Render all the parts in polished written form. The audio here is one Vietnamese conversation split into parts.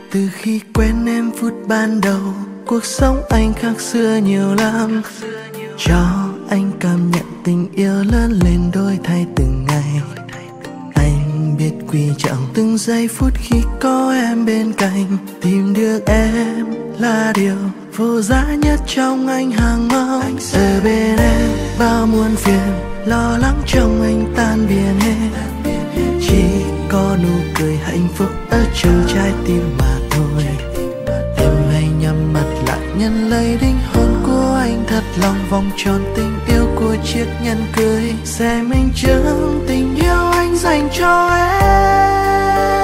Từ khi quen em phút ban đầu, cuộc sống anh khác xưa nhiều lắm. Cho anh cảm nhận tình yêu lớn lên đổi thay từng ngày. Anh biết quý trọng từng giây phút khi có em bên cạnh. Tìm được em là điều vô giá nhất trong anh hàng mong. Ở bên em bao muôn phiền, lo lắng trong anh tan biến hết. Chỉ có nụ cười hạnh phúc ở trong trái tim mà thôi. Em hãy nhắm mắt lại nhận lấy linh hồn của anh thật lòng. Vòng tròn tình yêu của chiếc nhẫn cưới sẽ minh chứng tình yêu anh dành cho em.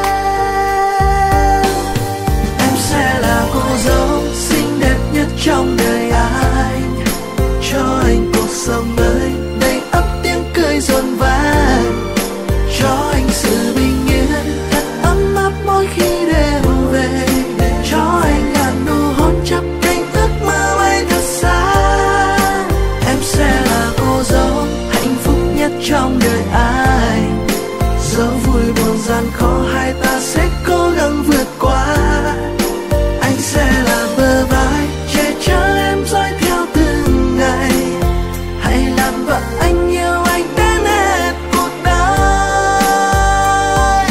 Em sẽ là cô dâu xinh đẹp nhất trong đời anh, cho anh cuộc sống mới đầy ắp tiếng cười rộn vang, cho anh sự bình yên thật ấm áp mỗi khi đêm về, cho anh ngàn nụ hôn chắp cánh ước mơ bay thật xa. Em sẽ là cô dâu hạnh phúc nhất trong đời anh, dẫu vui buồn gian khó hai ta sẽ cố gắng vượt qua. Anh sẽ là bờ vai che chở em dõi theo từng ngày, hãy làm vợ anh yêu anh đến hết cuộc đời.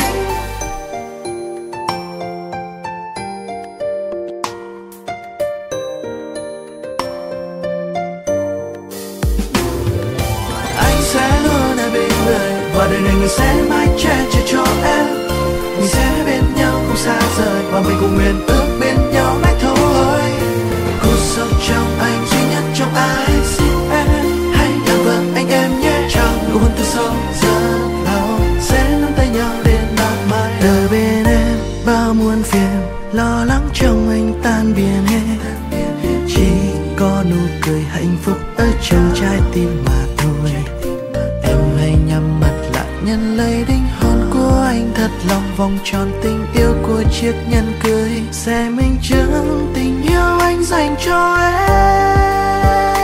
Anh sẽ luôn ở bên người và đời này mình sẽ mãi che chở cho em. Mình sẽ bên nhau không xa rời và mình cùng nguyện ước bên nhau mãi thôi. Cuộc sống trong anh duy nhất trong ai xin em hãy làm vợ anh em nhé. Trong nụ hôn từ sâu rất lâu sẽ nắm tay nhau đến mãi mãi. Ở bên em bao muôn phiền, lo lắng trong anh tan biến hết. Chỉ có nụ cười hạnh phúc ở trong trái tim mà thôi. Em hãy nhắm mắt lại nhận lấy linh hồn của anh thật lòng. Vòng tròn tình yêu của chiếc nhẫn cưới sẽ minh chứng tình yêu anh dành cho em.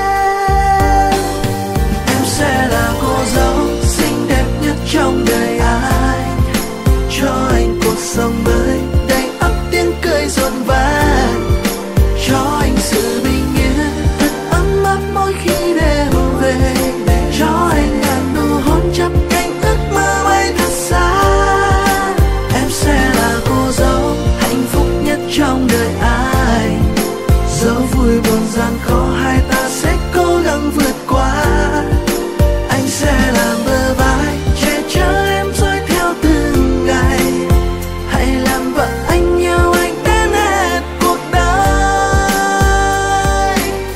Em sẽ là cô dâu xinh đẹp nhất trong đời anh, cho anh cuộc sống mới đầy ắp tiếng cười rộn vang, cho anh sự bình yên thật ấm áp mỗi khi đêm về, cho anh ngàn nụ hôn chắp cánh ước mơ bay thật xa. Em sẽ là cô dâu hạnh phúc nhất trong đời anh, dẫu vui buồn gian khó hai ta sẽ cố gắng vượt qua. Anh sẽ là bờ vai che chở em dõi theo từng ngày, hãy làm vợ anh yêu anh đến hết cuộc đời.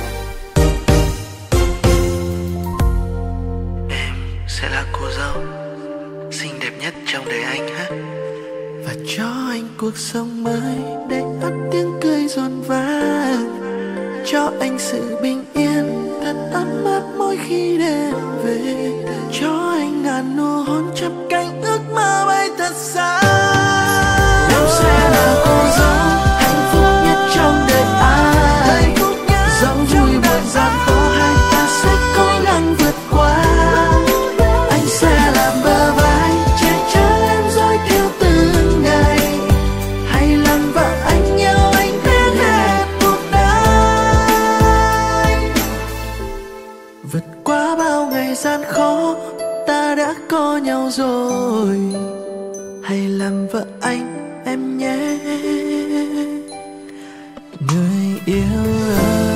Em sẽ là cô dâu xinh đẹp nhất trong đời anh ha, và cho anh cuộc sống mới để ắt tiếng cười rộn vang, cho anh sự bình yên thật ấm áp mỗi khi đêm về, cho anh ngàn nụ hôn chắp cánh ước mơ bay thật xa. Em sẽ là cô dâu hạnh phúc nhất trong đời anh, dẫu vui buồn gian khó hai ta sẽ cố gắng vượt qua. Anh sẽ làm bờ vai che chở em dõi theo từng ngày, hãy làm vợ anh yêu anh đến hết cuộc đời. Vượt qua bao ngày gian khó ta đã có nhau rồi, hãy làm vợ anh em nhé người yêu ơi.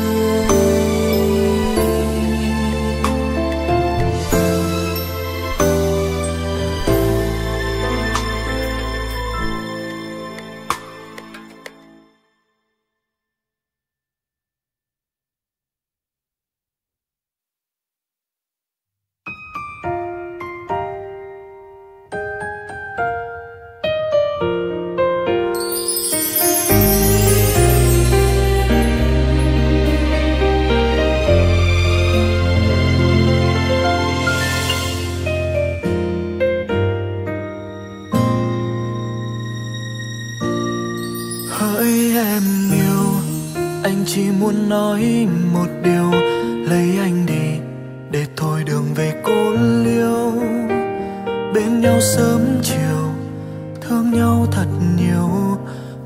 Hỡi em yêu, anh chỉ muốn nói một điều, lấy anh đi để thôi đường về cô liêu. Bên nhau sớm chiều, thương nhau thật nhiều,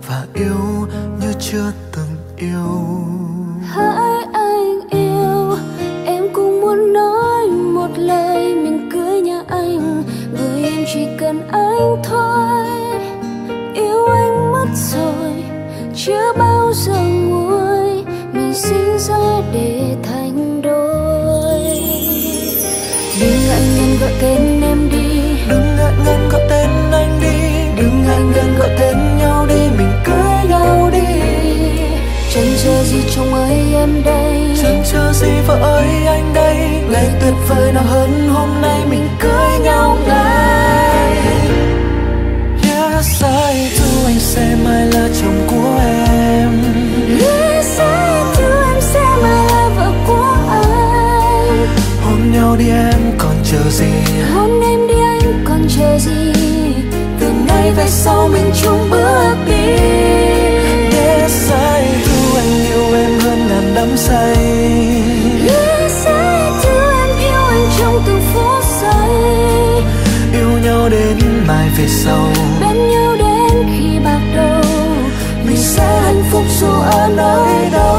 chưa từng yêu. Hỡi anh yêu, em cũng muốn nói một lời mình cưới nhà anh, bởi em chỉ cần anh thôi. Yêu anh mất rồi, chưa bao giờ nguôi, mình sinh ra để thành đôi. Đừng ngại ngần gọi tên em đi, đừng ngại ngần gọi tên anh đi, đừng ngại ngần gọi tên nhau đi, mình cưới nhau đi. Chẳng chờ gì chồng ơi em đây, chẳng chờ gì vợ ơi anh đây, ngày tuyệt vời nào hơn hôm nay mình cưới nhau ngay. Yes, I do, anh sẽ mãi là chồng của em. Yes, I do, em sẽ mãi là vợ của anh. Hôn nhau đi em còn chờ gì, hôn em đi anh còn chờ gì, từ nay về sau mình chung bước đi. Yes, I do, anh yêu em hơn ngàn đắm say. Yes, I do, em yêu anh trong từng phút giây. Yêu nhau đến mai về sau, bên nhau đến khi bạc đầu, mình sẽ hạnh phúc dù ở nơi đâu,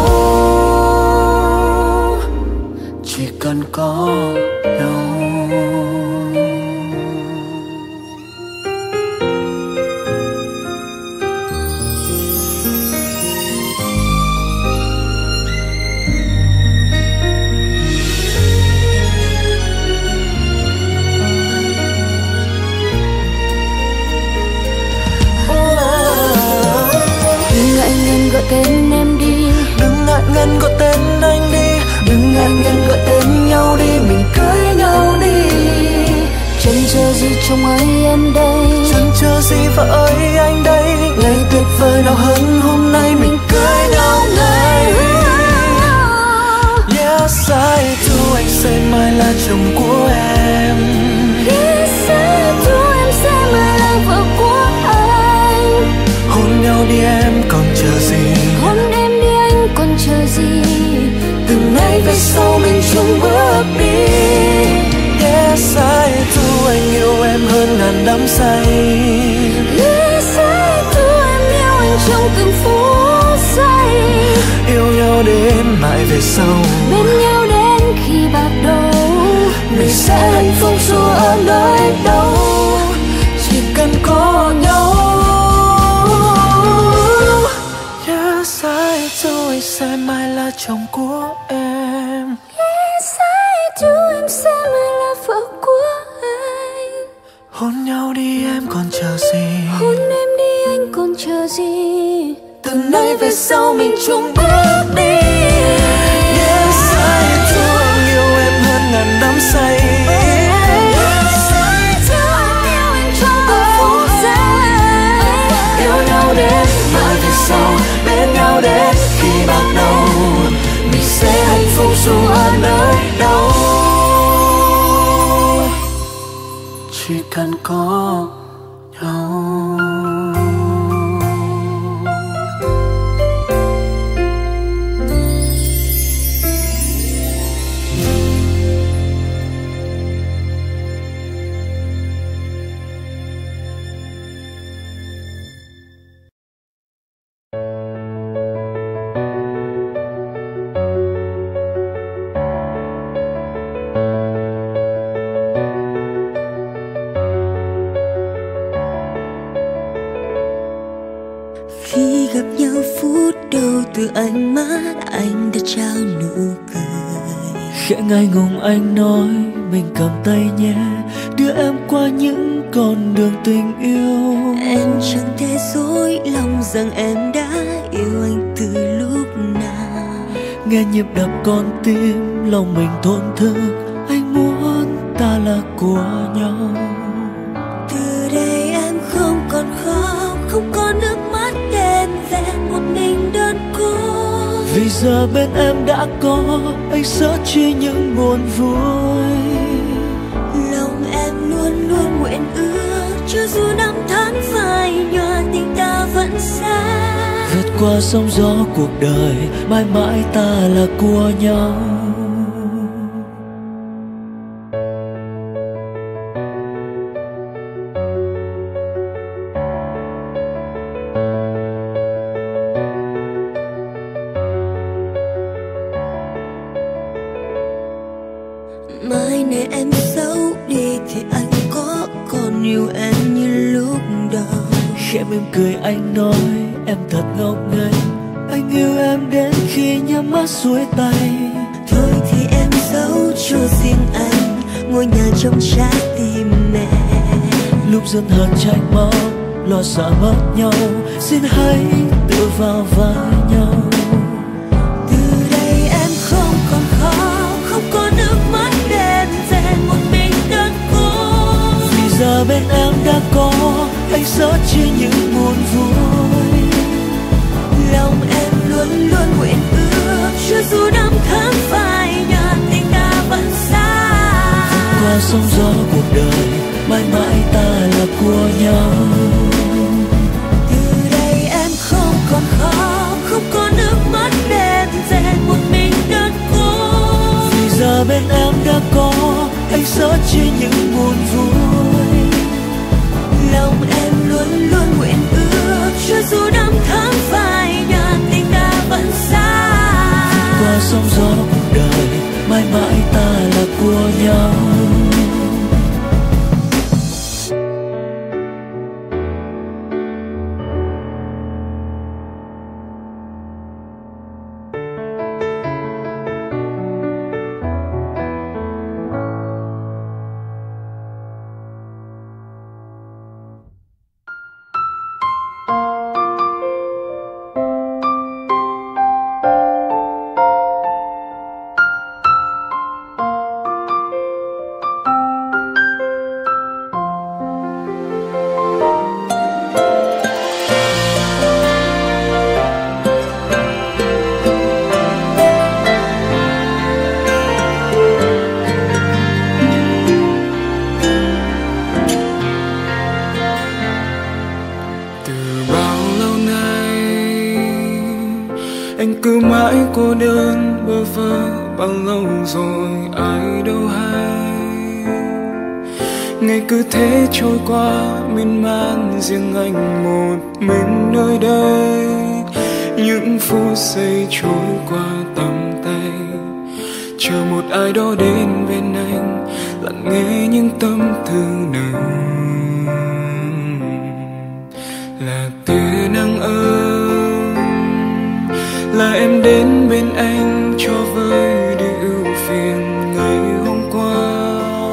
chỉ cần có nhau. Gọi tên em đi, đừng ngại ngần gọi tên anh đi, đừng ngại ngần gọi tên nhau đi, mình cưới nhau đi. chẳng chờ gì chồng ơi em đây, chẳng chờ gì vợ ơi anh đây, ngày tuyệt vời nào hơn hôm nay mình cưới nhau ngay. Yes, I do, anh sẽ mãi là chồng của em. Yes, I do, em sẽ mãi là vợ của anh. Hôn nhau đi em còn chờ gì, hôn em đi anh còn chờ gì, từ nay về sau mình chung bước đi. Yes, I do, anh yêu em hơn ngàn đắm say. Yes, I do, em yêu anh trong từng phút giây. Yêu nhau đến mãi về sau, bên nhau đến khi bạc đầu, mình sẽ hạnh phúc dù ở nơi đâu, chỉ cần có nhau. Yes, I do, anh sẽ mãi là chồng của em. Yes, I do, em sẽ mãi là vợ của anh. Hôn nhau đi em còn chờ gì, hôn em đi anh còn chờ gì, từ nay về sau mình chung bước đi. Yes, I do, anh yêu em hơn ngàn đắm say. Yes, I do, em yêu anh trong từng phút giây. Yêu nhau đến mãi về sau, bên nhau đến khi bạc đầu, mình sẽ hạnh phúc dù ở nơi đâu, chỉ cần có nhau. Khi gặp nhau phút đầu từ ánh mắt anh đã trao nụ cười. Khẽ ngại ngùng anh nói mình cầm tay nhé, đưa em qua những con đường tình yêu. Em chẳng thể dối lòng rằng em đã yêu anh từ lúc nào. Nghe nhịp đập con tim lòng mình thổn thức, anh muốn ta là của nhau. Từ đây em không còn khóc, không có nước mắt đen vẹn một mình đơn côi. Vì giờ bên em đã có anh sớt chia những buồn vui. Lòng em luôn luôn nguyện ước, cho dù năm tháng phai nhòa tình ta vẫn xa. Vượt qua sóng gió cuộc đời, mãi mãi ta là của nhau. cười anh nói em thật ngốc nghếch. Anh yêu em đến khi nhắm mắt xuôi tay. Thôi thì em giấu cho riêng anh ngôi nhà trong trái tim mẹ. Lúc dân hờn tranh máu, lo sợ mất nhau, xin hãy tựa vào vai nhau. Từ đây em không còn khó, không có nước mắt đen rèn một mình đơn côi. Vì giờ bên em đã có anh sớt chia những buồn vui. Lòng em luôn luôn nguyện ước cho dù năm tháng phai nhạt tình ta vẫn xa. Qua sóng gió cuộc đời mãi mãi ta là của nhau. Từ đây em không còn khó, không có nước mắt đen rèn một mình đơn côi. Vì giờ bên em đã có anh sớt chia những buồn vui. Lòng em luôn luôn nguyện ước cho dù năm tháng phai nhạt tình ta vẫn xa. Qua sóng gió cuộc đời mãi mãi ta là của nhau. Cô đơn bơ vơ bao lâu rồi ai đâu hay. Ngày cứ thế trôi qua miên man riêng anh một mình nơi đây. Những phút giây trôi qua tầm tay, chờ một ai đó đến bên anh lắng nghe những tâm tư nồng. Là tia nắng ấm, là em đến bên anh cho vơi đi ưu phiền ngày hôm qua.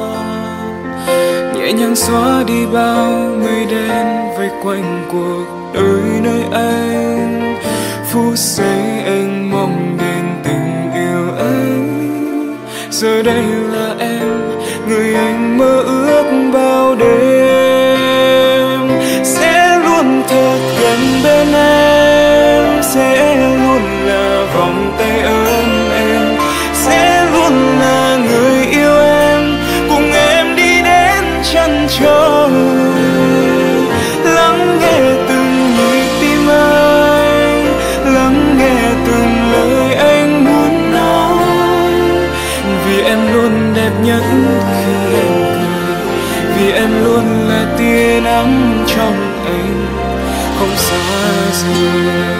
Nhẹ nhàng xóa đi bao mây đen vây quanh cuộc đời nơi anh. Phút giây anh mong đến tình yêu anh. Giờ đây là em, người anh mơ ước bao đêm. Sẽ luôn thật gần bên em, sẽ luôn là vòng tay ấm em, sẽ luôn là người yêu em, cùng em đi đến chân trời. Lắng nghe từng nhịp tim anh, lắng nghe từng lời anh muốn nói. Vì em luôn đẹp nhất khi em cười, vì em luôn là tia nắng trong anh, không xa rời.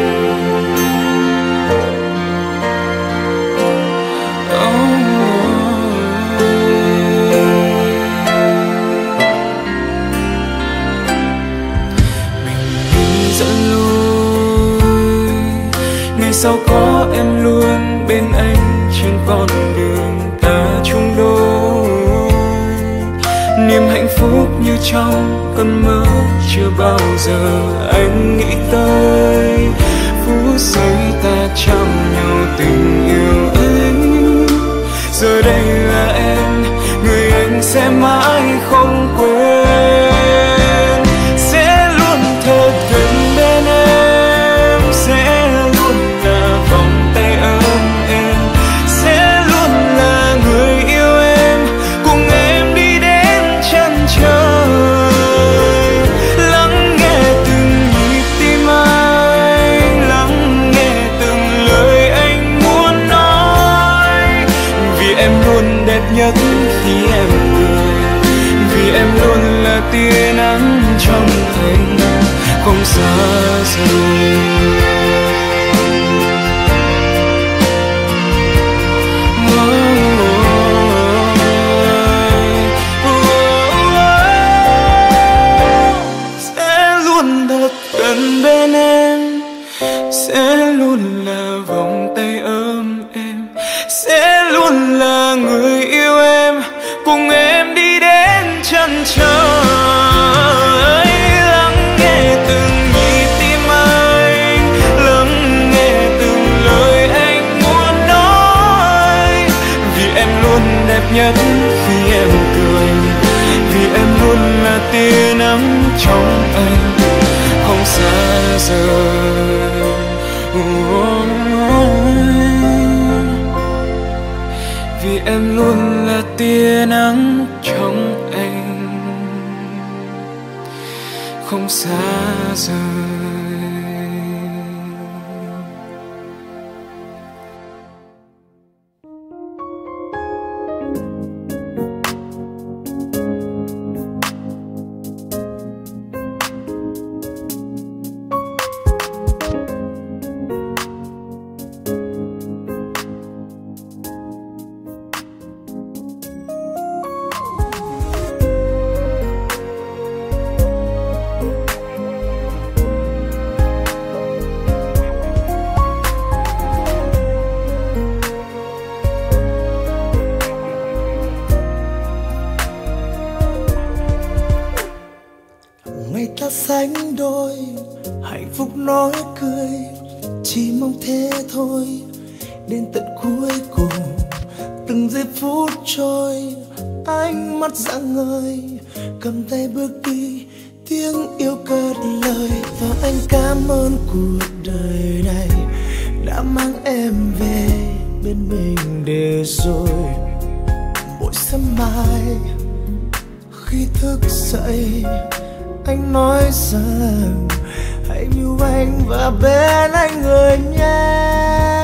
Sao có em luôn bên anh trên con đường ta chung đôi. Niềm hạnh phúc như trong cơn mơ chưa bao giờ anh nghĩ tới. Phút giây ta trao nhau tình yêu anh. Giờ đây là em, người anh sẽ mãi không quên. Sẽ luôn thật gần bên em, sẽ vòng tay ôm em, sẽ luôn là người yêu em, cùng em đi đến chân trời. Lắng nghe từng nhịp tim anh, sẽ luôn là vòng tay ấm em, sẽ luôn là người yêu em, cùng em đi đến chân trời. Lắng nghe từng nhịp tim anh, lắng nghe từng lời anh muốn nói. Vì em luôn đẹp nhất khi em cười, vì em luôn là tia nắng trong anh, không xa rời. Vì em luôn là tia nắng trong anh, không xa rời. Sánh đôi hạnh phúc nói cười, chỉ mong thế thôi. Đến tận cuối cùng từng giây phút trôi, ánh mắt rạng ngời, cầm tay bước đi, tiếng yêu cất lời. Và anh cảm ơn cuộc đời này đã mang em về bên mình để rồi mỗi sớm mai khi thức dậy anh nói rằng hãy yêu anh và bên anh người nhé.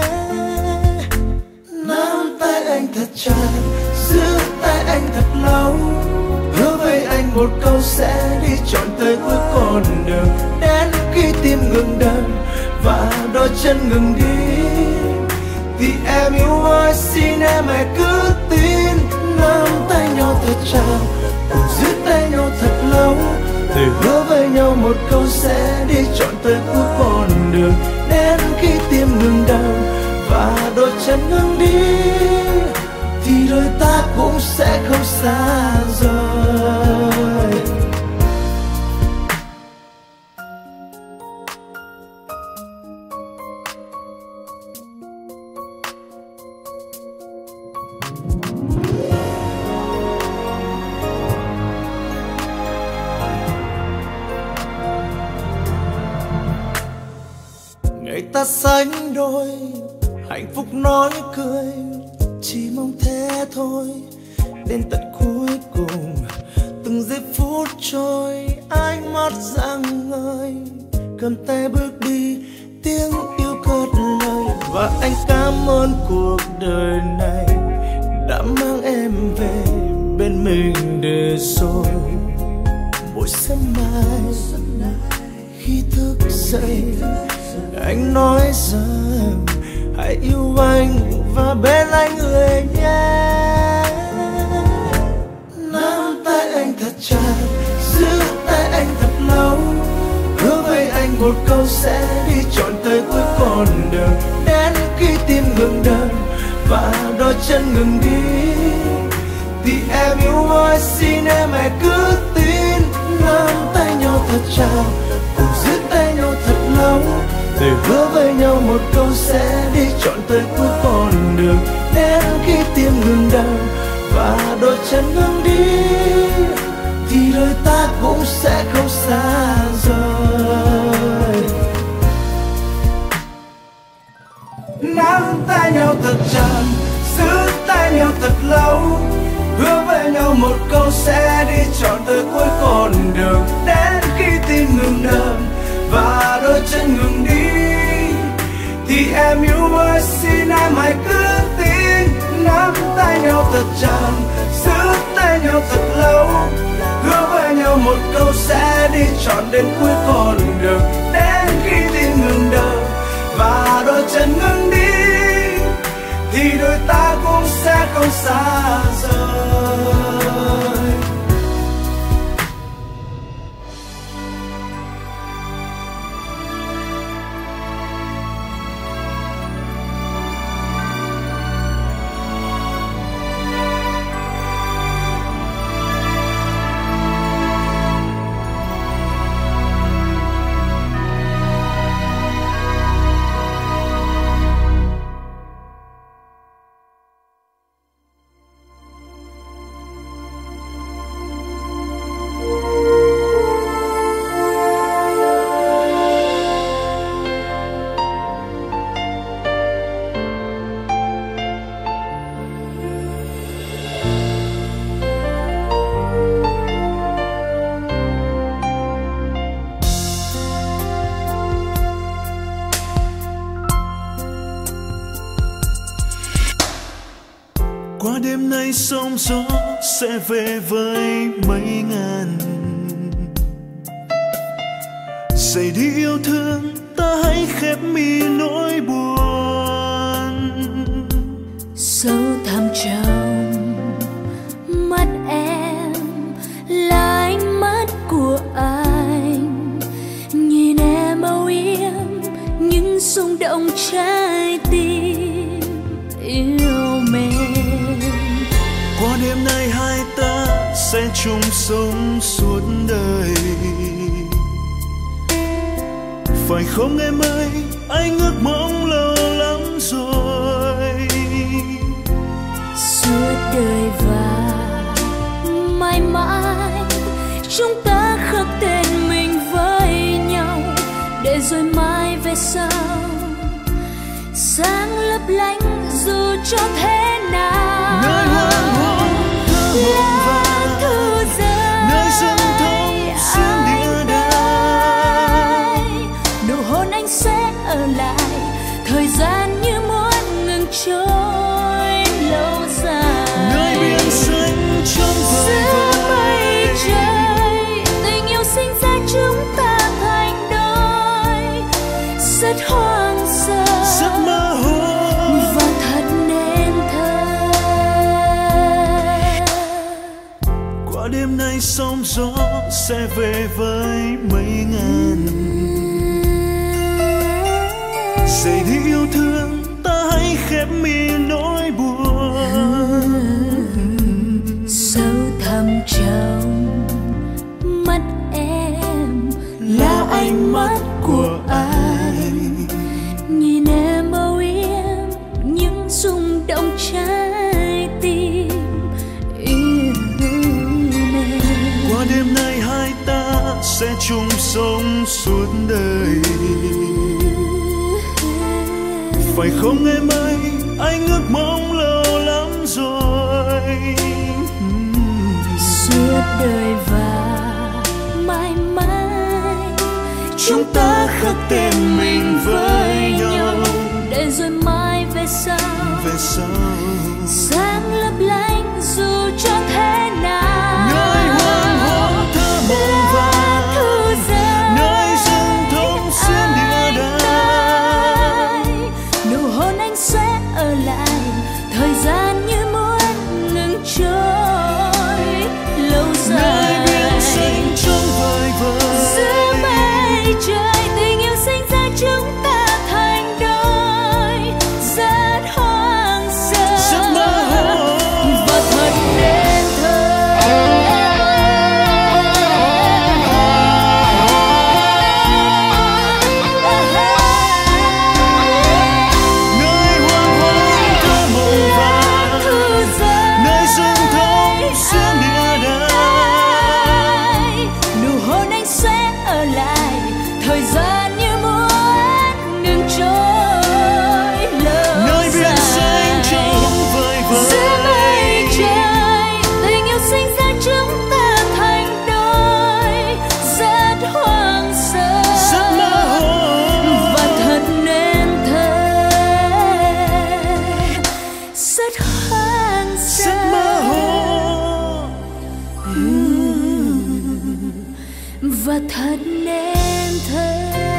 Nắm tay anh thật chặt, giữ tay anh thật lâu, hứa với anh một câu sẽ đi trọn tới cuối con đường. Đến khi tim ngừng đập và đôi chân ngừng đi, thì em yêu ơi xin em hãy cứ tin. Nắm tay nhau thật chặt, cùng giữ tay nhau thật lâu, thề hứa với nhau một câu sẽ đi trọn tới cuối con đường. Đến khi tim ngừng đập và đôi chân ngừng đi, thì đôi ta cũng sẽ không xa rời. Ta sánh đôi hạnh phúc nói cười, chỉ mong thế thôi. Đến tận cuối cùng từng giây phút trôi, ánh mắt rạng ngời, cầm tay bước đi, tiếng yêu cất lời. Và anh cảm ơn cuộc đời này đã mang em về bên mình để rồi mỗi sớm mai khi thức dậy anh nói rằng hãy yêu anh và bên anh người nhé. Nắm tay anh thật chặt, giữ tay anh thật lâu, hứa với anh một câu sẽ đi trọn tới cuối con đường. Đến khi tim ngừng đập và đôi chân ngừng đi, thì em yêu ơi xin em hãy cứ tin. Nắm tay nhau thật chặt, cùng giữ tay nhau thật lâu, thề hứa với nhau một câu sẽ đi trọn tới cuối con đường. Đến khi tim ngừng đập và đôi chân ngừng đi, thì đôi ta cũng sẽ không xa rời. Nắm tay nhau thật chặt, giữ tay nhau thật lâu, hứa với nhau một câu sẽ đi trọn tới cuối con đường. Đến khi tim ngừng đập và đôi chân ngừng đi, thì em yêu ơi xin em hãy cứ tin. Nắm tay nhau thật chặt, giữ tay nhau thật lâu, hứa với nhau một câu sẽ đi trọn đến cuối con đường. Đến khi tim ngừng đập và đôi chân ngừng đi, thì đôi ta cũng sẽ không xa rời. Qua đêm nay sóng gió sẽ về với mấy ngàn. Dậy đi yêu thương, ta hãy khép mi nỗi buồn. Sâu thẳm trong mắt em là ánh mắt của anh, nhìn em âu yếm những rung động trái tim yêu mến. Qua đêm nay hai ta sẽ chung sống suốt đời. Phải không em ơi, anh ước mong lâu lắm rồi. Suốt đời và mãi mãi chúng ta khắc tên mình với nhau, để rồi mai về sau sáng lấp lánh dù cho thế nào. Nơi hoàng hôn thơ mộng vàng, nơi rừng thông xuyên địa đàng, nụ hôn anh sẽ ở lại, thời gian như muốn ngừng trôi lâu dài. nơi biển xanh trong vời vợi, Trời, tình yêu sinh ra chúng ta thành đôi, rất hoang sơ, rất mơ hồ và thật nên thơ. Qua đêm nay sóng gió sẽ về với mấy ngàn. Dậy đi yêu thương, ta hãy khép mi nỗi buồn. Sâu thẳm trong mắt em là ánh mắt của anh, nhìn em âu yếm những rung động trái tim yêu mến. Qua đêm nay hai ta sẽ chung sống suốt đời. Phải không em ơi, anh ước mong lâu lắm rồi. Suốt đời và mãi mãi Chúng ta khắc tên mình với nhau, để rồi mai về sau về sau sáng lấp lánh dù cho thế nào. nơi hoàng hôn thơ mộng vàng, nơi rừng thông xuyên địa đàng, nụ hôn anh sẽ ở lại, thời gian như muốn ngừng trôi lâu dài. nơi biển xanh trong vời vợi, Giữa mây trời tình yêu sinh ra chúng ta thành đôi, rất hoang sơ, rất mơ hồ và thật nên thơ. nơi hoàng hôn thơ mộng vàng, nơi rừng thông xuyên địa đàng, Nụ hôn anh sẽ ở lại, thời gian như muốn ngừng trôi lâu nơi biển xanh trong vời Giữa vợi, mây trời tình yêu sinh ra chúng ta thành đôi, rất hoang sơ, rất mơ hồ và thật nên thơ, rất hoang rất sơ mơ hồ. và thật nên thơ.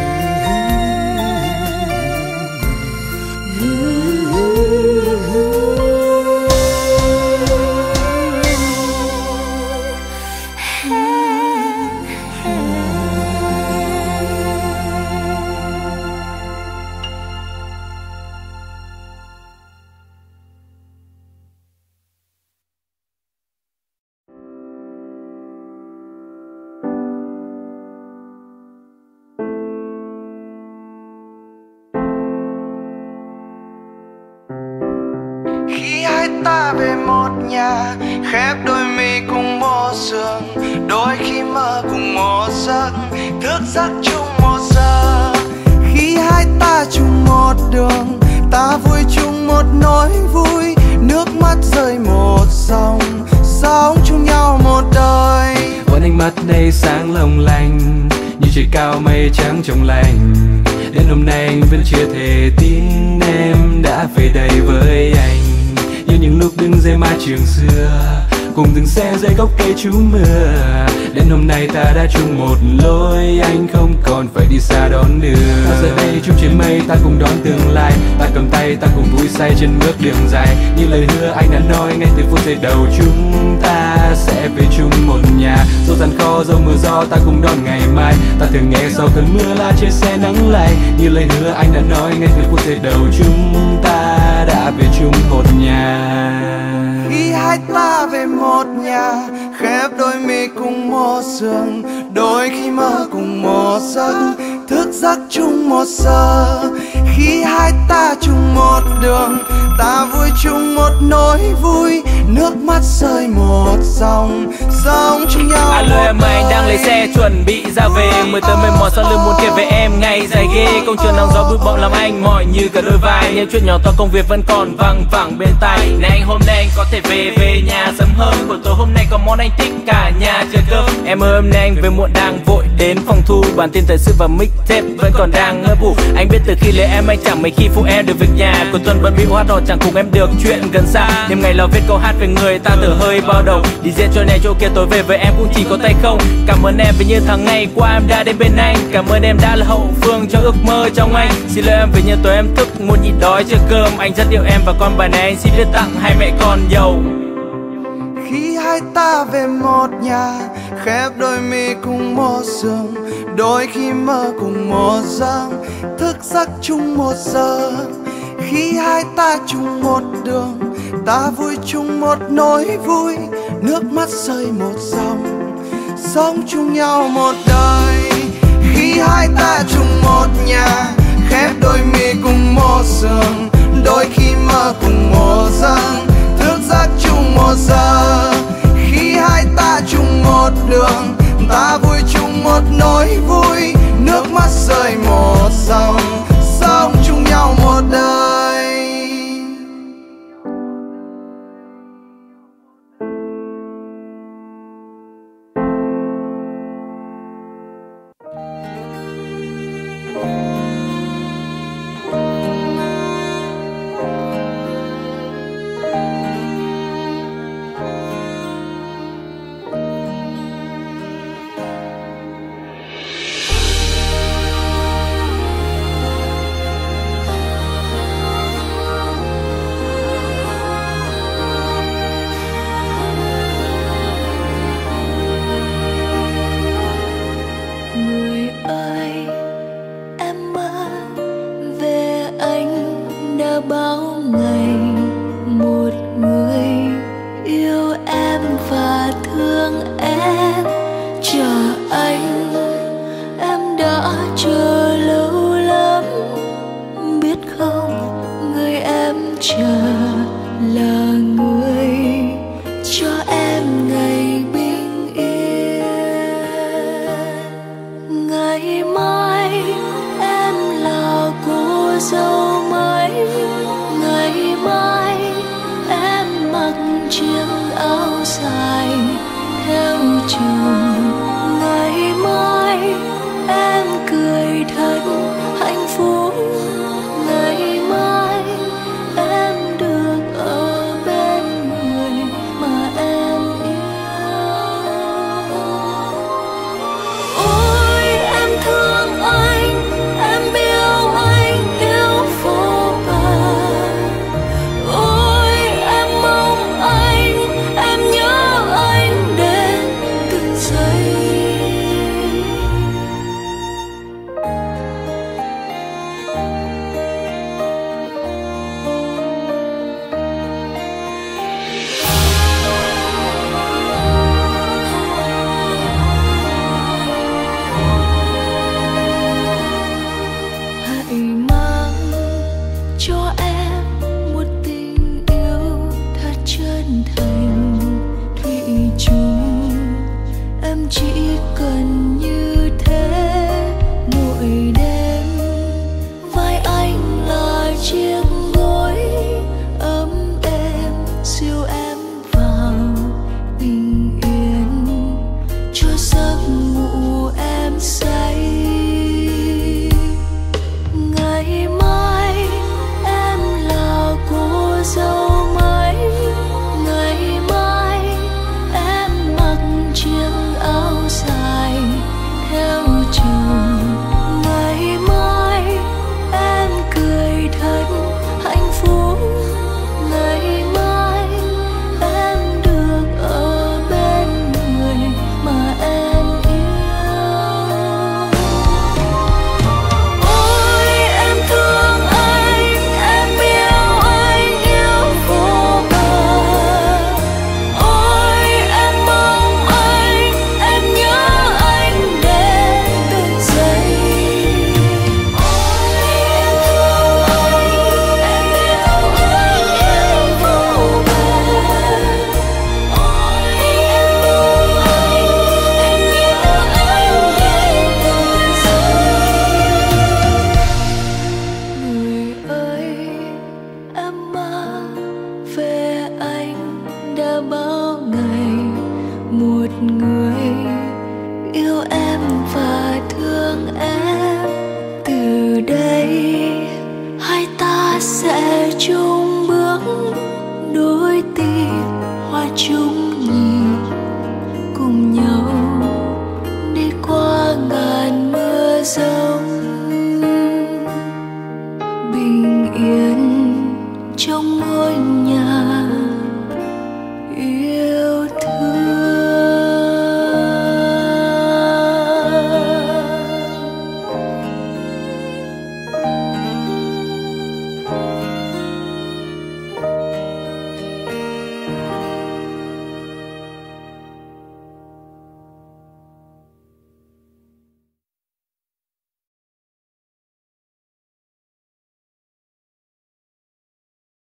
Khi hai ta về một nhà, khép đôi mi cùng một giường, đôi khi mơ cùng một giấc, thức giấc chung một giờ. Khi hai ta chung một đường, ta vui chung một nỗi vui, nước mắt rơi một dòng, sống chung nhau một đời. Ôn ánh mắt đây sáng long lanh, như trời cao mây trắng trong lành. Đến hôm nay anh vẫn chưa thể tin em đã về đây với anh. Như những lúc đứng dưới mái trường xưa, cùng từng xe dưới gốc cây trú mưa. Đến hôm nay ta đã chung một lối, anh không còn phải đi xa đón đưa. Ta giờ đây chung trên mây, ta cùng đón tương lai. Ta cầm tay, ta cùng vui say trên bước đường dài. Như lời hứa anh đã nói ngay từ phút giây đầu, chúng ta sẽ về chung một nhà. Dẫu gian khó, dẫu mưa gió, ta cùng đón ngày mai. Ta thường nghe sau cơn mưa là trên xe nắng lay. Như lời hứa anh đã nói ngay từ phút giây đầu, chúng ta đã về chung một nhà. Khi hai ta về một nhà, khép đôi mi cùng một giường, đôi khi mơ cùng một giấc, thức giấc chung một giờ. Khi hai ta chung một đường, ta vui chung một nỗi vui, nước mắt rơi một dòng, sống chung nhau. Alo em ơi, anh đang lấy xe chuẩn bị ra về, mới tới mệt mỏi sau lưng muốn kể về em ngày dài ghê. Công trường nắng gió bụi bặm làm anh mỏi như cả đôi vai, những chuyện nhỏ to công việc vẫn còn văng vẳng bên tai. Này anh hôm nay anh có thể về nhà sớm hơn, buổi tối hôm nay có món anh thích cả nhà chờ cơm. Em ơi hôm nay anh về muộn đang vội đến phòng thu, bản tin thời sự và mixtape vẫn còn đang ngơ vụ. Anh biết từ khi lấy em anh chẳng mấy khi phụ em được việc nhà, cuối tuần bận bịu hát hò chẳng cùng em được chuyện gần xa. Đêm ngày lo viết câu hát về người ta thở hơi bao đầu, đi diễn chỗ này chỗ kia tối về với em cũng chỉ có tay không. Cảm ơn em vì như tháng ngày qua em đã đến bên anh, cảm ơn em đã là hậu phương cho ước mơ trong anh. Xin lỗi em vì như tối em thức muốn nhịn đói chờ cơm, anh rất yêu em và con bài này anh xin viết tặng hai mẹ con giàu. Khi hai ta về một nhà, khép đôi mi cùng một giường, đôi khi mơ cùng một giấc, thức giấc chung một giờ. Khi hai ta chung một đường, ta vui chung một nỗi vui, nước mắt rơi một dòng, sống chung nhau một đời. Khi hai ta chung một nhà, khép đôi mi cùng một giường, đôi khi mơ cùng một giấc, thức giấc chung một giờ. Khi hai ta chung một đường, ta vui chung một nỗi vui, nước mắt rơi một dòng, sống chung nhau một đời. chỉ cần